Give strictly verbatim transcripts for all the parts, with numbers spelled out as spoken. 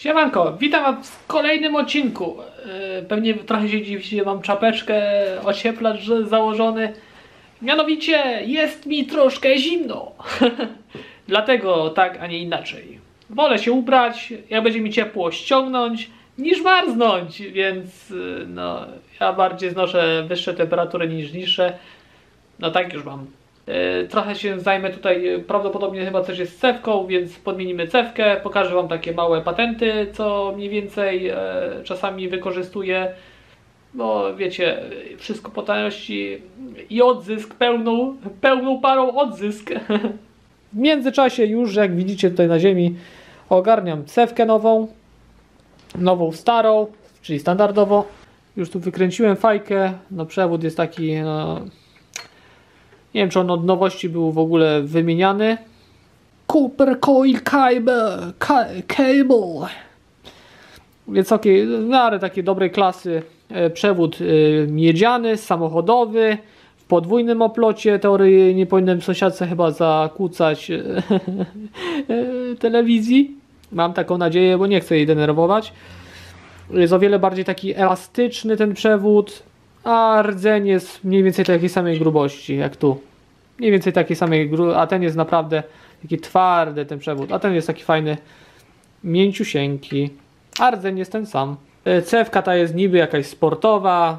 Siemanko, witam was w kolejnym odcinku. Pewnie trochę się dziwicie, mam czapeczkę, ocieplacz założony. Mianowicie jest mi troszkę zimno. Dlatego tak, a nie inaczej. Wolę się ubrać, jak będzie mi ciepło, ściągnąć, niż marznąć. Więc no, ja bardziej znoszę wyższe temperatury niż niższe. No tak już mam. Trochę się zajmę tutaj, prawdopodobnie chyba coś jest z cewką, więc podmienimy cewkę. Pokażę wam takie małe patenty, co mniej więcej e, czasami wykorzystuję. Bo wiecie, wszystko po taniości i odzysk, pełną, pełną parą odzysk. W międzyczasie już, jak widzicie tutaj na ziemi, ogarniam cewkę nową, nową starą, czyli standardowo. Już tu wykręciłem fajkę, no przewód jest taki, no... Nie wiem, czy on od nowości był w ogóle wymieniany. Copper Coil Cable, cable. Więc okej, okay, w miarę takiej dobrej klasy e, przewód e, miedziany, samochodowy, w podwójnym oplocie. Teorii nie powinienem sąsiadce chyba zakłócać e, e, telewizji. Mam taką nadzieję, bo nie chcę jej denerwować. Jest o wiele bardziej taki elastyczny ten przewód. A rdzeń jest mniej więcej takiej samej grubości jak tu. Mniej więcej takiej samej grubości, a ten jest naprawdę taki twardy ten przewód. A ten jest taki fajny, mięciusieńki. A rdzeń jest ten sam. Cewka ta jest niby jakaś sportowa.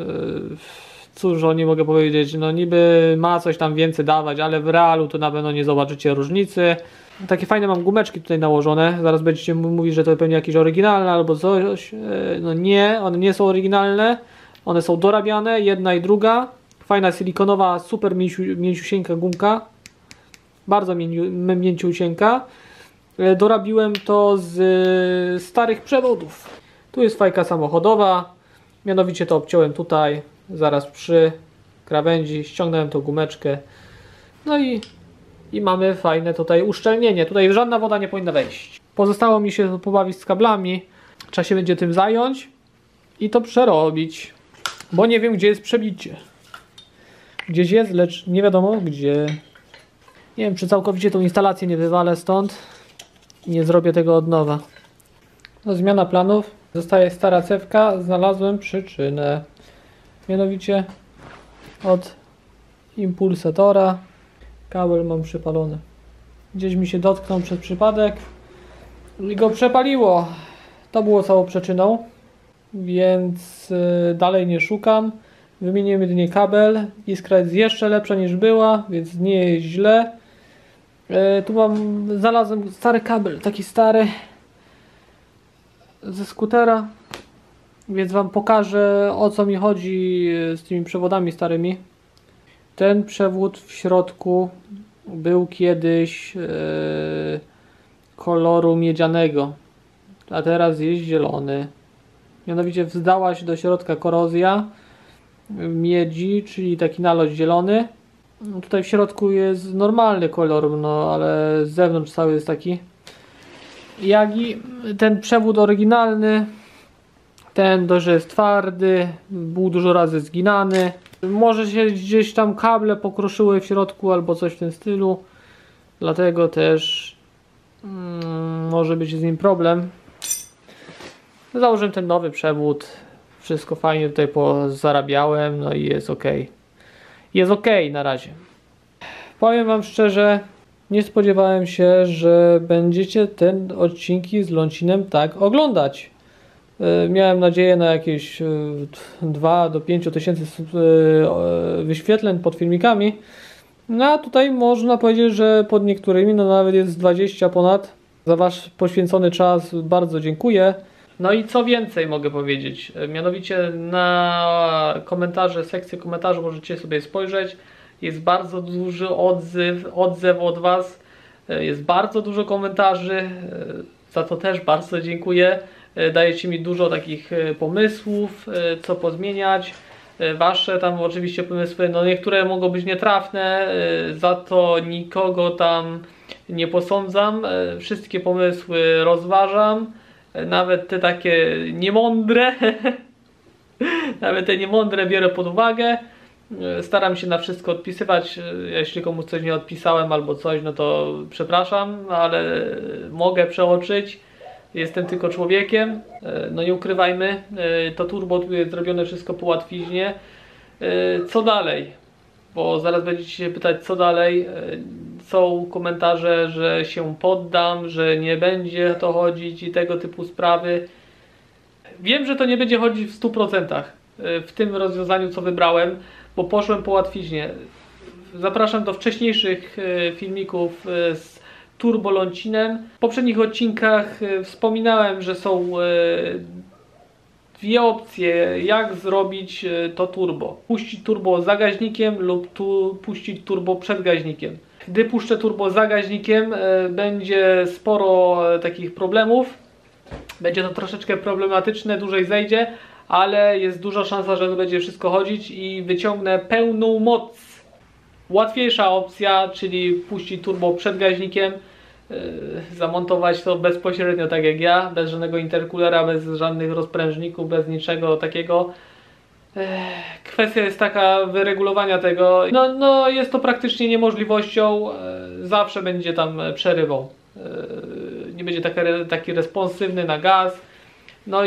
Cóż o niej mogę powiedzieć. No niby ma coś tam więcej dawać, ale w realu to na pewno nie zobaczycie różnicy. Takie fajne mam gumeczki tutaj nałożone. Zaraz będziecie mówić, że to pewnie jakieś oryginalne albo coś. No nie, one nie są oryginalne. One są dorabiane, jedna i druga. Fajna silikonowa, super mięciu, mięciusieńka gumka. Bardzo mięciu, mięciusieńka. Dorabiłem to z starych przewodów. Tu jest fajka samochodowa. Mianowicie to obciąłem tutaj, zaraz przy krawędzi. Ściągnąłem tą gumeczkę. No i, i mamy fajne tutaj uszczelnienie. Tutaj żadna woda nie powinna wejść. Pozostało mi się pobawić z kablami. Trzeba się będzie tym zająć i to przerobić. Bo nie wiem, gdzie jest przebicie. Gdzieś jest, lecz nie wiadomo gdzie. Nie wiem, czy całkowicie tą instalację nie wywalę stąd i nie zrobię tego od nowa. No, zmiana planów. Zostaje stara cewka. Znalazłem przyczynę. Mianowicie od impulsatora kabel mam przypalony. Gdzieś mi się dotknął przez przypadek i go przepaliło. To było całą przyczyną. Więc y, dalej nie szukam. Wymieniłem jedynie kabel. Iskra jest jeszcze lepsza niż była, więc nie jest źle. Y, tu mam, znalazłem stary kabel, taki stary ze skutera, więc wam pokażę, o co mi chodzi z tymi przewodami starymi. Ten przewód w środku był kiedyś y, koloru miedzianego, a teraz jest zielony. Mianowicie wzdała się do środka korozja miedzi, czyli taki nalot zielony. Tutaj w środku jest normalny kolor, no ale z zewnątrz cały jest taki. Jak i ten przewód oryginalny, ten dość jest twardy, był dużo razy zginany. Może się gdzieś tam kable pokruszyły w środku albo coś w tym stylu. Dlatego też hmm, może być z nim problem. Założyłem ten nowy przewód, wszystko fajnie tutaj pozarabiałem, no i jest ok. Jest ok na razie. Powiem wam szczerze, nie spodziewałem się, że będziecie ten odcinki z Lącinem tak oglądać. Miałem nadzieję na jakieś dwa do pięciu tysięcy wyświetleń pod filmikami. No a tutaj można powiedzieć, że pod niektórymi no nawet jest dwadzieścia ponad. Za wasz poświęcony czas bardzo dziękuję. No i co więcej mogę powiedzieć, mianowicie na komentarze, sekcję komentarzy możecie sobie spojrzeć. Jest bardzo duży odzew, odzew od was, jest bardzo dużo komentarzy, za to też bardzo dziękuję. Dajecie mi dużo takich pomysłów, co pozmieniać. Wasze tam oczywiście pomysły, no niektóre mogą być nietrafne, za to nikogo tam nie posądzam. Wszystkie pomysły rozważam. Nawet te takie niemądre, nawet te niemądre biorę pod uwagę. Staram się na wszystko odpisywać. Jeśli komuś coś nie odpisałem albo coś, no to przepraszam, ale mogę przeoczyć. Jestem tylko człowiekiem, no nie ukrywajmy, to turbo tu jest zrobione wszystko po łatwiźnie. Co dalej? Bo zaraz będziecie się pytać, co dalej. Są komentarze, że się poddam, że nie będzie to chodzić i tego typu sprawy. Wiem, że to nie będzie chodzić w stu procentach w tym rozwiązaniu, co wybrałem, bo poszłem po łatwiźnie. Zapraszam do wcześniejszych filmików z turbolącinem. W poprzednich odcinkach wspominałem, że są dwie opcje, jak zrobić to turbo. Puścić turbo za gaźnikiem lub tu puścić turbo przed gaźnikiem. Gdy puszczę turbo za gaźnikiem, będzie sporo takich problemów. Będzie to troszeczkę problematyczne, dłużej zejdzie, ale jest duża szansa, że będzie wszystko chodzić i wyciągnę pełną moc. Łatwiejsza opcja, czyli puścić turbo przed gaźnikiem, yy, zamontować to bezpośrednio tak jak ja, bez żadnego interkulera, bez żadnych rozprężników, bez niczego takiego. Yy, kwestia jest taka wyregulowania tego, no, no jest to praktycznie niemożliwością, yy, zawsze będzie tam przerywał. Yy, nie będzie taki, taki responsywny na gaz, no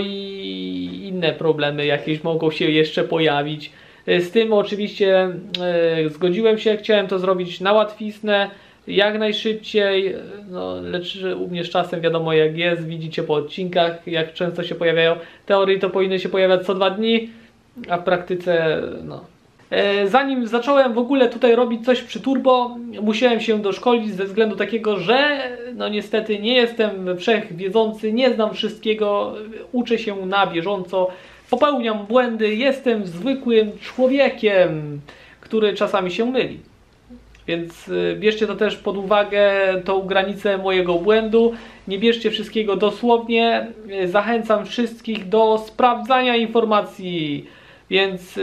i inne problemy jakieś mogą się jeszcze pojawić. Z tym oczywiście yy, zgodziłem się, chciałem to zrobić na łatwiznę, jak najszybciej, no, lecz u mnie z czasem wiadomo jak jest, widzicie po odcinkach, jak często się pojawiają. W teorii to powinny się pojawiać co dwa dni, a w praktyce no. Yy, zanim zacząłem w ogóle tutaj robić coś przy turbo, musiałem się doszkolić ze względu takiego, że no niestety nie jestem wszechwiedzący, nie znam wszystkiego, uczę się na bieżąco. Popełniam błędy, jestem zwykłym człowiekiem, który czasami się myli. Więc bierzcie to też pod uwagę, tą granicę mojego błędu. Nie bierzcie wszystkiego dosłownie. Zachęcam wszystkich do sprawdzania informacji. Więc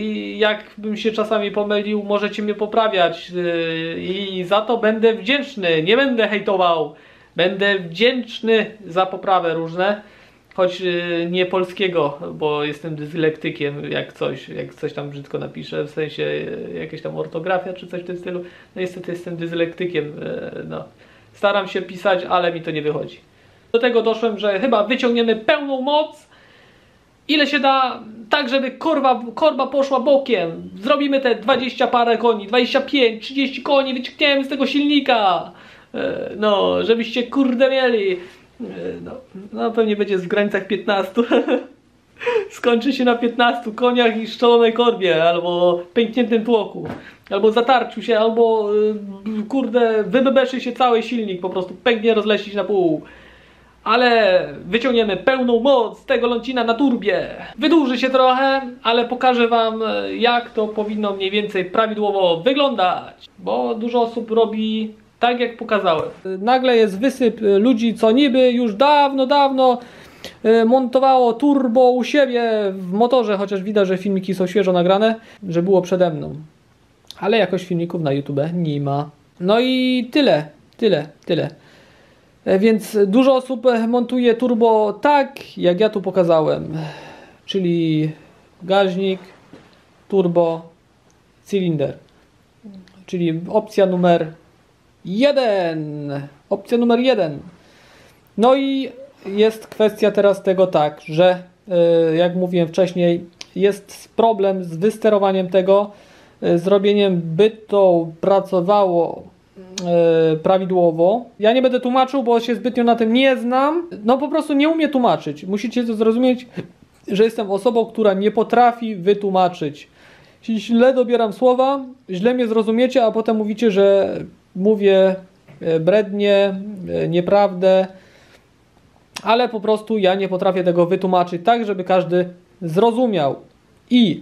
jakbym się czasami pomylił, możecie mnie poprawiać. I za to będę wdzięczny. Nie będę hejtował. Będę wdzięczny za poprawę różne. Choć nie polskiego, bo jestem dyslektykiem, jak coś, jak coś tam brzydko napiszę, w sensie jakaś tam ortografia czy coś w tym stylu. No niestety jestem dyslektykiem, no. Staram się pisać, ale mi to nie wychodzi. Do tego doszłem, że chyba wyciągniemy pełną moc, ile się da, tak żeby korba, korba poszła bokiem. Zrobimy te dwadzieścia parę koni, dwadzieścia pięć, trzydzieści koni, wyciągniemy z tego silnika. No, żebyście kurde mieli. No, no pewnie będzie w granicach piętnastu. Skończy się na piętnastu koniach i szczelonej korbie, albo pękniętym tłoku, albo zatarciu się, albo kurde wybebeszy się cały silnik, po prostu pęknie, rozleści się na pół. Ale wyciągniemy pełną moc z tego lącina na turbie. Wydłuży się trochę, ale pokażę wam jak to powinno mniej więcej prawidłowo wyglądać, bo dużo osób robi tak jak pokazałem. Nagle jest wysyp ludzi, co niby już dawno, dawno montowało turbo u siebie w motorze, chociaż widać, że filmiki są świeżo nagrane, że było przede mną. Ale jakoś filmików na YouTube nie ma. No i tyle, tyle, tyle. Więc dużo osób montuje turbo tak, jak ja tu pokazałem. Czyli gaźnik, turbo, cylinder. Czyli opcja numer jeden. Opcja numer jeden. No i jest kwestia teraz tego tak, że yy, jak mówiłem wcześniej, jest problem z wysterowaniem tego, yy, zrobieniem, by to pracowało yy, prawidłowo. Ja nie będę tłumaczył, bo się zbytnio na tym nie znam. No po prostu nie umiem tłumaczyć. Musicie to zrozumieć, że jestem osobą, która nie potrafi wytłumaczyć. Jeśli źle dobieram słowa, źle mnie zrozumiecie, a potem mówicie, że mówię brednie, nieprawdę, ale po prostu ja nie potrafię tego wytłumaczyć tak, żeby każdy zrozumiał. I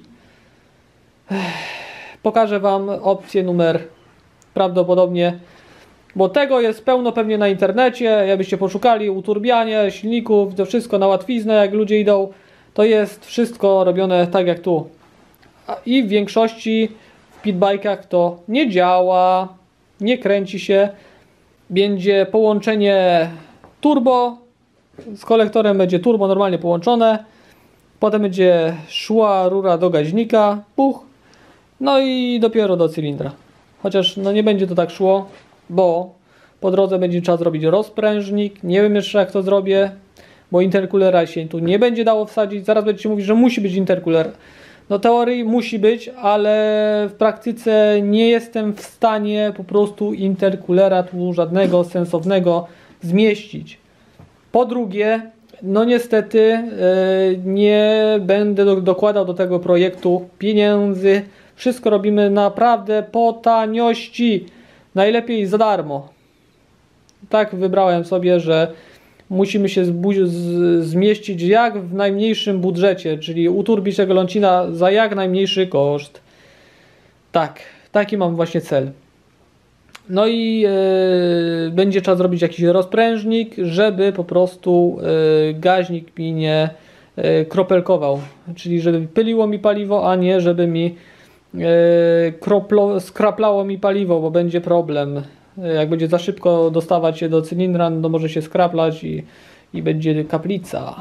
pokażę wam opcję numer prawdopodobnie, bo tego jest pełno pewnie na internecie, jakbyście poszukali uturbianie silników, to wszystko na łatwiznę, jak ludzie idą, to jest wszystko robione tak jak tu. I w większości w pitbike'ach to nie działa, nie kręci się. Będzie połączenie turbo z kolektorem, będzie turbo normalnie połączone, potem będzie szła rura do gaźnika, puch, no i dopiero do cylindra. Chociaż no nie będzie to tak szło, bo po drodze będzie trzeba zrobić rozprężnik, nie wiem jeszcze jak to zrobię, bo intercoolera się tu nie będzie dało wsadzić. Zaraz będziecie mówić, że musi być intercooler. No teorii musi być, ale w praktyce nie jestem w stanie po prostu intercoolera tu żadnego sensownego zmieścić. Po drugie, no niestety yy, nie będę do, dokładał do tego projektu pieniędzy. Wszystko robimy naprawdę po taniości. Najlepiej za darmo. Tak wybrałem sobie, że musimy się z, zmieścić jak w najmniejszym budżecie, czyli uturbić tego lącina za jak najmniejszy koszt. Tak, taki mam właśnie cel. No i yy, będzie trzeba zrobić jakiś rozprężnik, żeby po prostu yy, gaźnik mi nie yy, kropelkował, czyli żeby pyliło mi paliwo, a nie żeby mi yy, kroplo, skraplało mi paliwo, bo będzie problem. Jak będzie za szybko dostawać się do cylindra, no może się skraplać i, i będzie kaplica.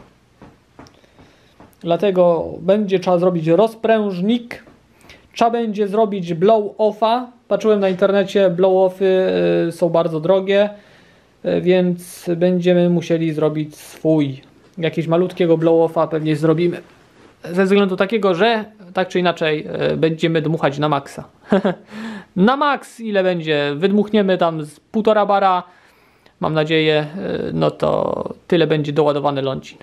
Dlatego będzie trzeba zrobić rozprężnik. Trzeba będzie zrobić blow-offa. Patrzyłem na internecie, blow-offy y, są bardzo drogie, y, więc będziemy musieli zrobić swój. Jakiegoś malutkiego blow-offa pewnie zrobimy. Ze względu takiego, że tak czy inaczej y, będziemy dmuchać na maksa. Na maks ile będzie? Wydmuchniemy tam z półtora bara. Mam nadzieję, y, no to tyle będzie doładowany lącin.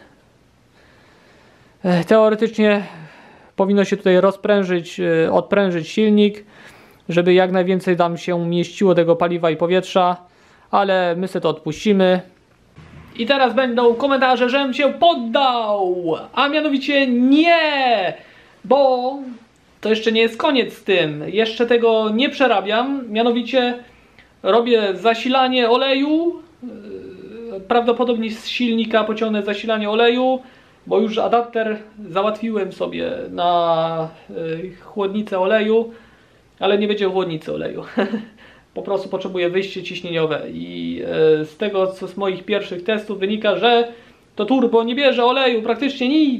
Y, teoretycznie powinno się tutaj rozprężyć, y, odprężyć silnik, żeby jak najwięcej tam się mieściło tego paliwa i powietrza, ale my sobie to odpuścimy. I teraz będą komentarze, żebym się poddał, a mianowicie nie, bo to jeszcze nie jest koniec z tym, jeszcze tego nie przerabiam, mianowicie robię zasilanie oleju, prawdopodobnie z silnika pociągnę zasilanie oleju, bo już adapter załatwiłem sobie na chłodnicę oleju, ale nie będzie chłodnicy oleju. Po prostu potrzebuję wyjście ciśnieniowe i z tego, co z moich pierwszych testów wynika, że to turbo nie bierze oleju praktycznie nic.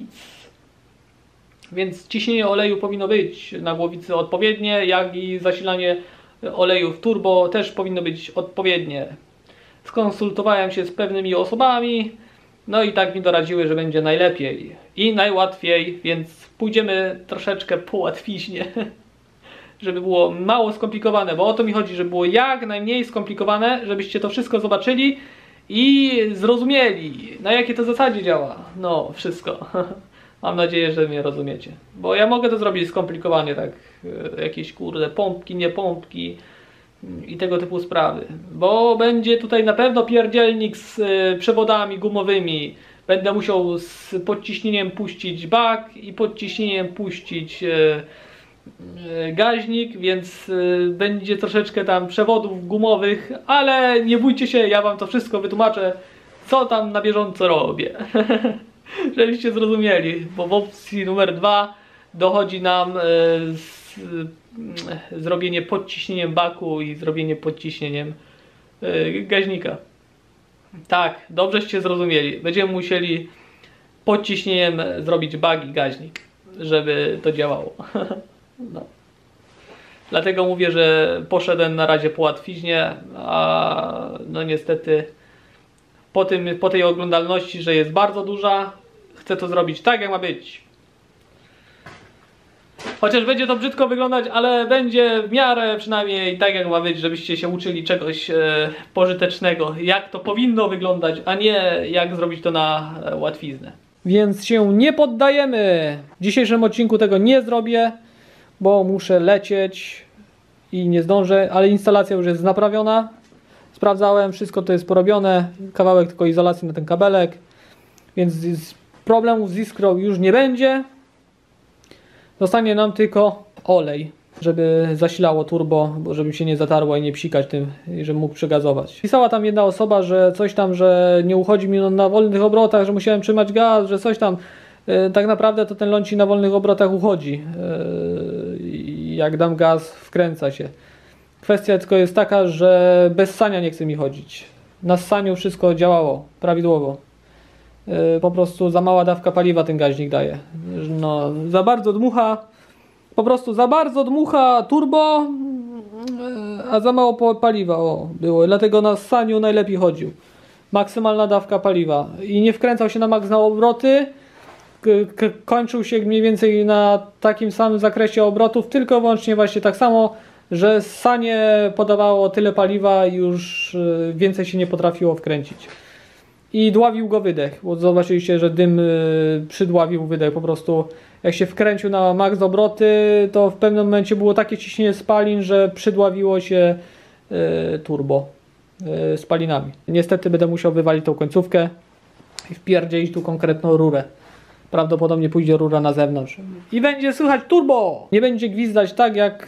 Więc ciśnienie oleju powinno być na głowicy odpowiednie, jak i zasilanie oleju w turbo też powinno być odpowiednie. Skonsultowałem się z pewnymi osobami, no i tak mi doradziły, że będzie najlepiej i najłatwiej, więc pójdziemy troszeczkę po łatwiźnie. Żeby było mało skomplikowane, bo o to mi chodzi, żeby było jak najmniej skomplikowane, żebyście to wszystko zobaczyli i zrozumieli, na jakiej to zasadzie działa. No, wszystko. Mam nadzieję, że mnie rozumiecie. Bo ja mogę to zrobić skomplikowanie, tak, jakieś kurde pompki, nie pompki i tego typu sprawy. Bo będzie tutaj na pewno pierdzielnik z przewodami gumowymi. Będę musiał z podciśnieniem puścić bak i podciśnieniem puścić gaźnik, więc będzie troszeczkę tam przewodów gumowych, ale nie bójcie się, ja wam to wszystko wytłumaczę, co tam na bieżąco robię. Żebyście zrozumieli, bo w opcji numer dwa dochodzi nam z, zrobienie podciśnieniem baku i zrobienie podciśnieniem gaźnika. Tak, dobrzeście zrozumieli. Będziemy musieli podciśnieniem zrobić bak i gaźnik, żeby to działało. No. Dlatego mówię, że poszedłem na razie po łatwiźnie, a no niestety po, tym, po tej oglądalności, że jest bardzo duża, chcę to zrobić tak, jak ma być. Chociaż będzie to brzydko wyglądać, ale będzie w miarę przynajmniej tak, jak ma być, żebyście się uczyli czegoś e, pożytecznego, jak to powinno wyglądać, a nie jak zrobić to na e, łatwiznę. Więc się nie poddajemy. W dzisiejszym odcinku tego nie zrobię, bo muszę lecieć i nie zdążę, ale instalacja już jest naprawiona. Sprawdzałem, wszystko to jest porobione, kawałek tylko izolacji na ten kabelek, więc problemów z iskrą już nie będzie. Zostanie nam tylko olej, żeby zasilało turbo, bo żeby się nie zatarło i nie psikać tym, i żeby mógł przygazować. Pisała tam jedna osoba, że coś tam, że nie uchodzi mi na wolnych obrotach, że musiałem trzymać gaz, że coś tam. Tak naprawdę to ten lącik na wolnych obrotach uchodzi. Jak dam gaz, wkręca się. Kwestia tylko jest taka, że bez ssania nie chce mi chodzić. Na ssaniu wszystko działało prawidłowo. Po prostu za mała dawka paliwa ten gaźnik daje. No, za bardzo dmucha, po prostu za bardzo dmucha turbo, a za mało paliwa o, było. Dlatego na ssaniu najlepiej chodził. maksymalna dawka paliwa. I nie wkręcał się na maks na obroty, kończył się mniej więcej na takim samym zakresie obrotów, tylko wyłącznie właśnie tak samo, że sanie podawało tyle paliwa i już więcej się nie potrafiło wkręcić. I dławił go wydech, bo zobaczyliście, że dym przydławił wydech. Po prostu jak się wkręcił na maks obroty, to w pewnym momencie było takie ciśnienie spalin, że przydławiło się turbo spalinami. Niestety będę musiał wywalić tą końcówkę i wpierdzielić tu konkretną rurę. Prawdopodobnie pójdzie rura na zewnątrz. I będzie słychać turbo! Nie będzie gwizdać tak jak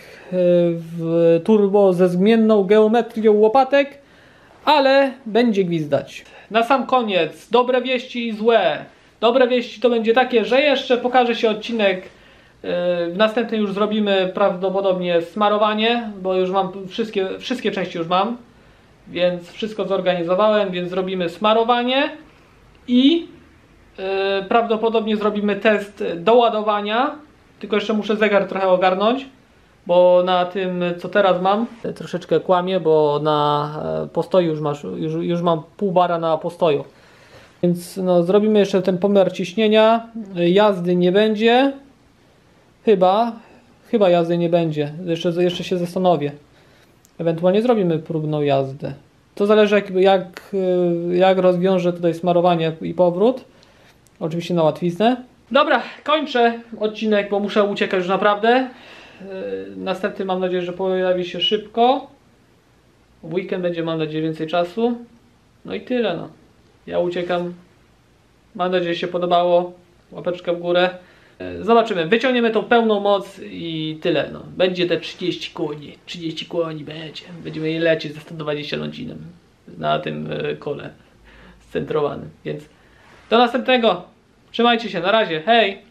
w turbo ze zmienną geometrią łopatek, ale będzie gwizdać. Na sam koniec, dobre wieści i złe. Dobre wieści to będzie takie, że jeszcze pokaże się odcinek. W następnym już zrobimy prawdopodobnie smarowanie, bo już mam wszystkie, wszystkie części już mam. Więc wszystko zorganizowałem, więc zrobimy smarowanie i Yy, prawdopodobnie zrobimy test doładowania, tylko jeszcze muszę zegar trochę ogarnąć, bo na tym co teraz mam troszeczkę kłamie, bo na postoju już, masz, już, już mam pół bara na postoju, więc no, zrobimy jeszcze ten pomiar ciśnienia. Jazdy nie będzie, chyba chyba jazdy nie będzie, jeszcze, jeszcze się zastanowię, ewentualnie zrobimy próbną jazdę, to zależy jak, jak, jak rozwiążę tutaj smarowanie i powrót. Oczywiście na łatwiznę. Dobra, kończę odcinek, bo muszę uciekać już naprawdę. Yy, następny mam nadzieję, że pojawi się szybko. W weekend będzie, mam nadzieję, więcej czasu. No i tyle, no. Ja uciekam. Mam nadzieję, że się podobało. Łapeczkę w górę. Yy, zobaczymy. Wyciągniemy tą pełną moc i tyle, no. Będzie te trzydzieści koni. trzydzieści koni będzie. Będziemy je lecieć ze sto dwadzieścia nocinem na tym yy, kole scentrowanym. Więc do następnego. Trzymajcie się. Na razie. Hej!